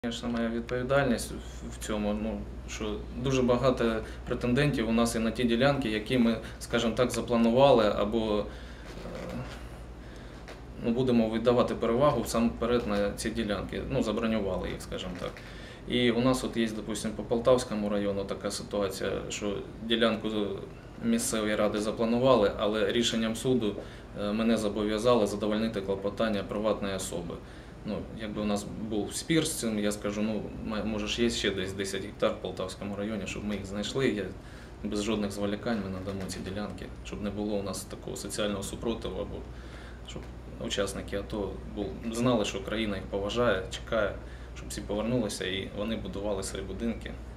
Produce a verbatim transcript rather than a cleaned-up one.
Звісно, моя відповідальність в цьому, ну, що дуже багато претендентів у нас і на ті ділянки, які ми, скажімо так, запланували, або ну, будемо віддавати перевагу самоперед на ці ділянки, ну, забронювали їх, скажімо так. І у нас от є, допустимо, по Полтавському району така ситуація, що ділянку місцевої ради запланували, але рішенням суду мене зобов'язали задовольнити клопотання приватної особи. Ну, якби у нас був спір з цим, я скажу, ну, може ж є ще десь десять гектар в Полтавському районі, щоб ми їх знайшли, я без жодних зволікань ми надамо ці ділянки, щоб не було у нас такого соціального супротиву, або щоб учасники АТО знали, що країна їх поважає, чекає, щоб всі повернулися і вони будували свої будинки.